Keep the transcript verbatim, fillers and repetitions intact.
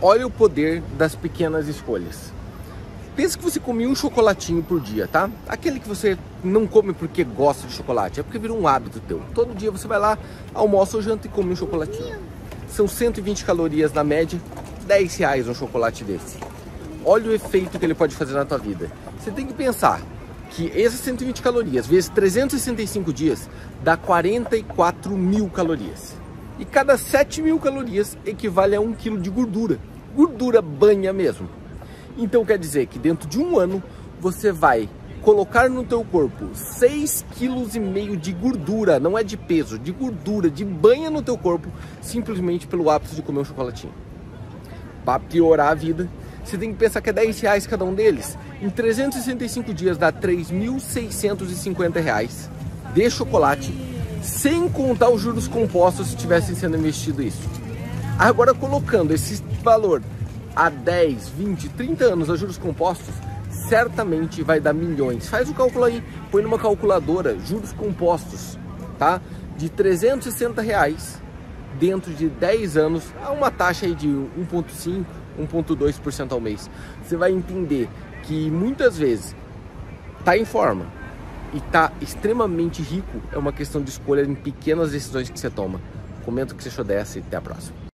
Olha o poder das pequenas escolhas. Pensa que você comia um chocolatinho por dia, tá? Aquele que você não come porque gosta de chocolate, é porque virou um hábito teu. Todo dia você vai lá, almoça ou janta e come um chocolatinho. São cento e vinte calorias na média, dez reais um chocolate desse. Olha o efeito que ele pode fazer na tua vida. Você tem que pensar que essas cento e vinte calorias vezes trezentos e sessenta e cinco dias dá quarenta e quatro mil calorias. E cada sete mil calorias equivale a um quilo de gordura. Gordura banha mesmo. Então quer dizer que dentro de um ano você vai colocar no teu corpo seis vírgula cinco quilos de gordura, não é de peso, de gordura, de banha no teu corpo, simplesmente pelo hábito de comer um chocolatinho. Para piorar a vida, você tem que pensar que é dez reais cada um deles. Em trezentos e sessenta e cinco dias dá três mil seiscentos e cinquenta reais de chocolate, sem contar os juros compostos se tivessem sendo investido isso. Agora colocando esse valor há dez, vinte, trinta anos a juros compostos, certamente vai dar milhões. Faz o cálculo aí, põe numa calculadora, juros compostos, tá? De trezentos e sessenta reais dentro de dez anos, a uma taxa aí de um vírgula cinco, um vírgula dois por cento ao mês. Você vai entender que muitas vezes tá em forma e tá extremamente rico é uma questão de escolha em pequenas decisões que você toma. Comenta o que você achou dessa e até a próxima.